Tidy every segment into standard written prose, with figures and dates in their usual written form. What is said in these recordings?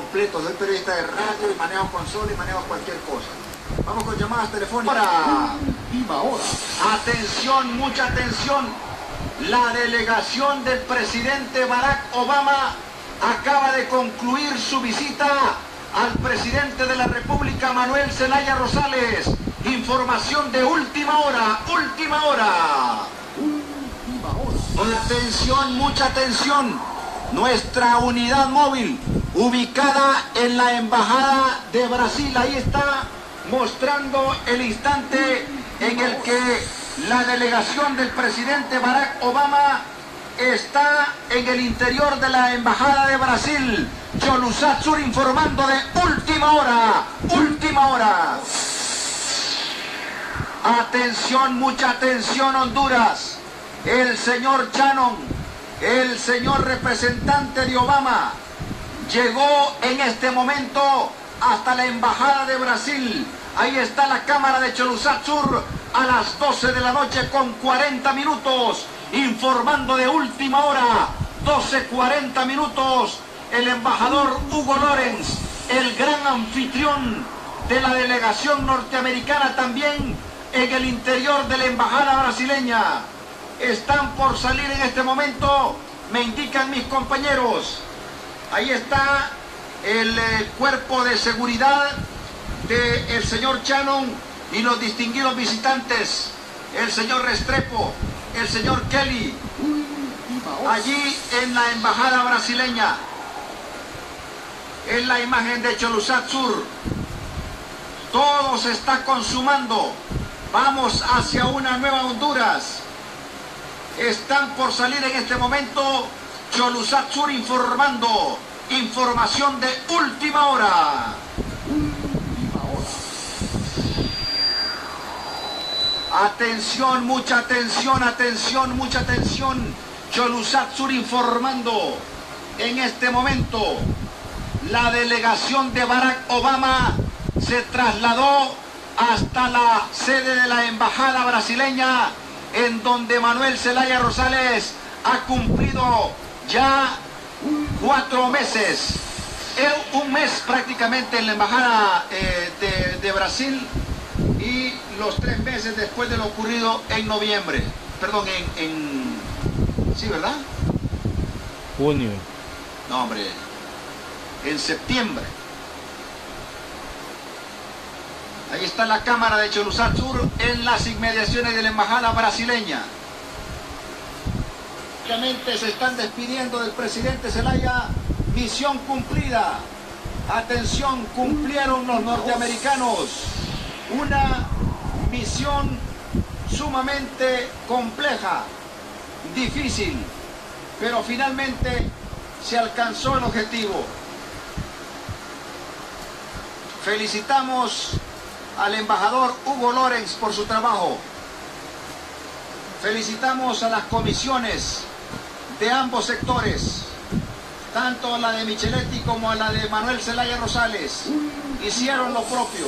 completo. Soy periodista de radio y manejo consola y manejo cualquier cosa. Vamos con llamadas telefónicas. Ahora. Atención, mucha atención. La delegación del presidente Barack Obama acaba de concluir su visita al presidente de la República, Manuel Zelaya Rosales. Información de última hora, última hora. Atención, mucha atención. Nuestra unidad móvil ubicada en la Embajada de Brasil, ahí está mostrando el instante en el que la delegación del presidente Barack Obama está en el interior de la Embajada de Brasil. Cholusatsur informando de última hora, última hora. Atención, mucha atención, Honduras. El señor Shannon, el señor representante de Obama, llegó en este momento hasta la Embajada de Brasil. Ahí está la cámara de Cholusatsur a las 12 de la noche con 40 minutos, informando de última hora, 12:40 minutos, el embajador Hugo Lorenz, el gran anfitrión de la delegación norteamericana, también en el interior de la embajada brasileña. Están por salir en este momento, me indican mis compañeros. Ahí está el cuerpo de seguridad del señor Shannon y los distinguidos visitantes, el señor Restrepo, el señor Kelly, allí en la embajada brasileña. Es la imagen de Cholusatsur. Todo se está consumando. Vamos hacia una nueva Honduras. Están por salir en este momento. Cholusatsur informando. Información de última hora. Atención, mucha atención, atención, mucha atención. Cholusatsur informando. En este momento, la delegación de Barack Obama se trasladó hasta la sede de la embajada brasileña, en donde Manuel Zelaya Rosales ha cumplido ya 4 meses. Un mes prácticamente en la embajada de Brasil, y los 3 meses después de lo ocurrido en noviembre. Perdón, sí, ¿verdad? Junio. No, hombre, en septiembre. Ahí está la cámara de Cholusatsur en las inmediaciones de la embajada brasileña. Obviamente se están despidiendo del presidente Zelaya. Misión cumplida. Atención, cumplieron los norteamericanos una misión sumamente compleja, difícil, pero finalmente se alcanzó el objetivo. Felicitamos al embajador Hugo Lorenz por su trabajo. Felicitamos a las comisiones de ambos sectores, tanto la de Micheletti como la de Manuel Zelaya Rosales. Hicieron lo propio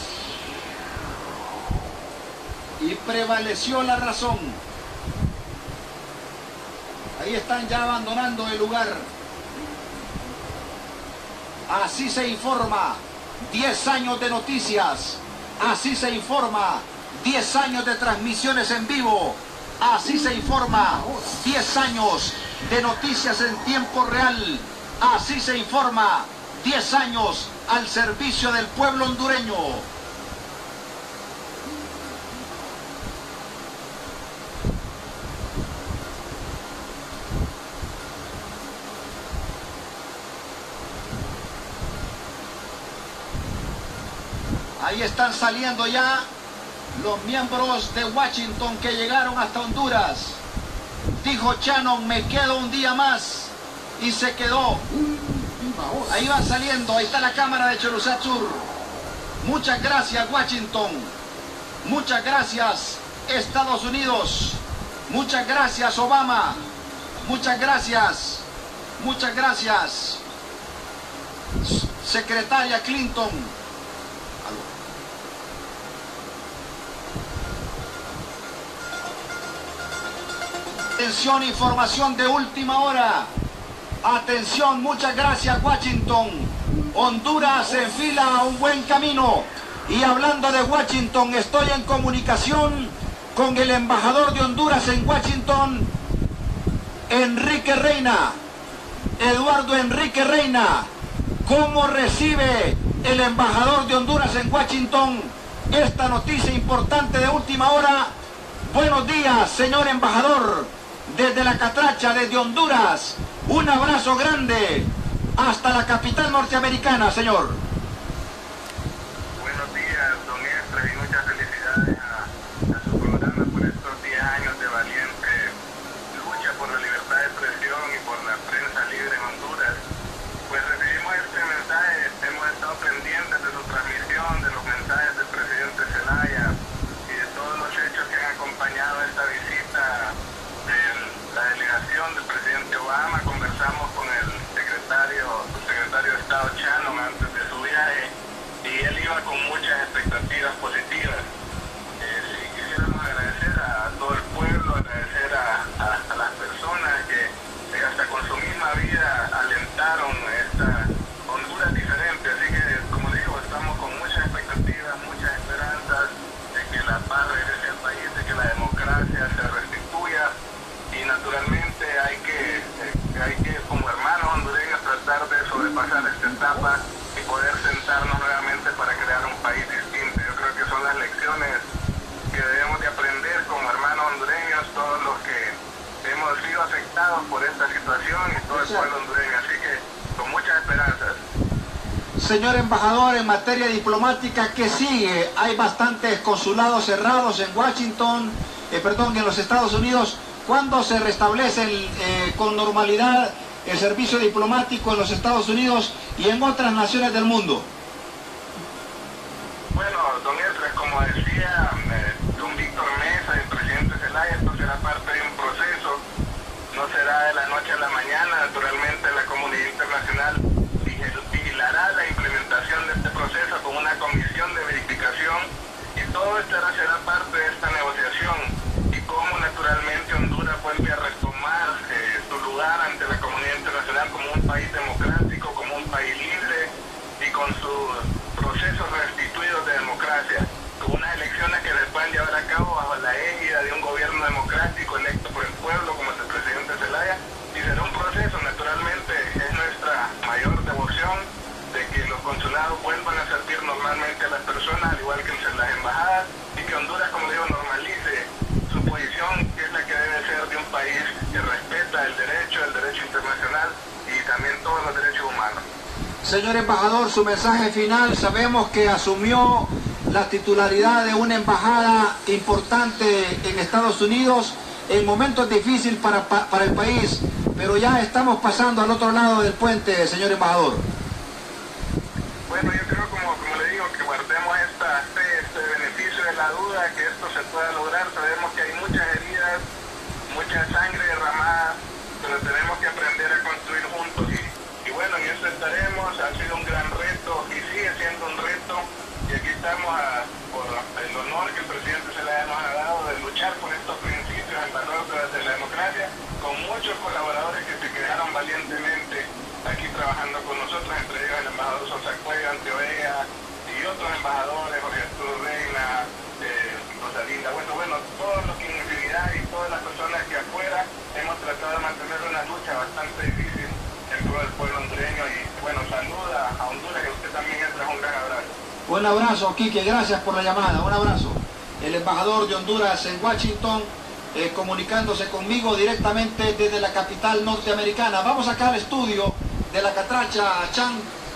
y prevaleció la razón. Ahí están ya abandonando el lugar. Así se informa. 10 años de noticias. Así se informa. 10 años de transmisiones en vivo. Así se informa. 10 años de noticias en tiempo real. Así se informa. 10 años al servicio del pueblo hondureño. Ahí están saliendo ya los miembros de Washington que llegaron hasta Honduras. Dijo Shannon, me quedo un día más, y se quedó. Ahí van saliendo, ahí está la cámara de Cholusatsur. Muchas gracias, Washington. Muchas gracias, Estados Unidos. Muchas gracias, Obama. Muchas gracias. Muchas gracias, secretaria Clinton. Atención, información de última hora. Atención, muchas gracias, Washington. Honduras se enfila a un buen camino. Y hablando de Washington, estoy en comunicación con el embajador de Honduras en Washington, Enrique Reina. Eduardo Enrique Reina, ¿cómo recibe el embajador de Honduras en Washington esta noticia importante de última hora? Buenos días, señor embajador, desde la Catracha, desde Honduras. Un abrazo grande hasta la capital norteamericana, señor. Buenos días, don Esdras, y muchas felicidades a su programa por estos 10 años de valiente lucha por la libertad de expresión y por la prensa libre en Honduras. Pues recibimos este mensaje, hemos estado pendientes de su transmisión, de los mensajes del presidente Zelaya y de todos los hechos que han acompañado esta visita de la delegación del presidente Obama. Conversamos con el secretario de Estado Shannon antes de su viaje y él iba con muchas expectativas positivas. Sí, quisiéramos agradecer a todo el pueblo, agradecer a las personas que hasta con su misma vida alentaron esta Honduras diferente. Así que, como digo, estamos con muchas expectativas, muchas esperanzas de que la paz regrese al país, de que la democracia se restituya y naturalmente hay que como hermanos hondureños tratar de sobrepasar esta etapa y poder sentarnos nuevamente para crear un país distinto. Yo creo que son las lecciones que debemos de aprender como hermanos hondureños, todos los que hemos sido afectados por esta situación y todo el pueblo hondureño. Así que con muchas esperanzas. Señor embajador, en materia diplomática, ¿qué sigue? Hay bastantes consulados cerrados en Washington, en los Estados Unidos. ¿Cuándo se restablece con normalidad el servicio diplomático en los Estados Unidos y en otras naciones del mundo? Bueno, don Esdras, como decía don Víctor Mesa, el presidente Zelaya, esto será parte de un proceso, no será de la noche a la mañana. Naturalmente la comunidad internacional vigilará la implementación de este proceso con una comisión de verificación y todo esto será parte de esta negociación y cómo naturalmente Honduras vuelve a retomar su lugar ante la comunidad internacional como un país democrático, como un país libre y con sus procesos restituidos de democracia, con unas elecciones que se puedan llevar a cabo bajo la égida de un gobierno democrático electo por el pueblo como es el presidente Zelaya, y será un proceso. Naturalmente es nuestra mayor devoción de que los consulados vuelvan a servir normalmente a las personas, al igual que las embajadas, y que Honduras, como digo, normalice su posición, que es la que debe ser de un país que respeta el derecho internacional y también todos los derechos humanos. Señor embajador, su mensaje final. Sabemos que asumió la titularidad de una embajada importante en Estados Unidos en momentos difíciles para el país, pero ya estamos pasando al otro lado del puente, señor embajador. Bueno, yo creo, como le digo, que guardemos este beneficio de la duda, que esto se pueda lograr. Sabemos que hay muchas heridas, mucha sangre derramada, pero tenemos que aprender a construir juntos y bueno, en eso estaremos. Ha sido un gran reto y sigue siendo un reto, y aquí estamos por el honor que el presidente Zelaya nos ha dado de luchar por estos principios en valor de la democracia, con muchos colaboradores que se quedaron valientemente aquí trabajando con nosotros, entre ellos el embajador Sosa Cuello, Antioquia y otros embajadores, Jorge Arturo Reina, Rosalinda, bueno, todos los que en infinidad y todas las personas que afuera hemos tratado de mantener una lucha bastante difícil en pro del pueblo hondureño. Y bueno, saluda a Honduras, y usted también entra. Un gran abrazo. Un abrazo, Quique, gracias por la llamada, un abrazo. El embajador de Honduras en Washington, comunicándose conmigo directamente desde la capital norteamericana. Vamos acá al estudio de la Catracha Chan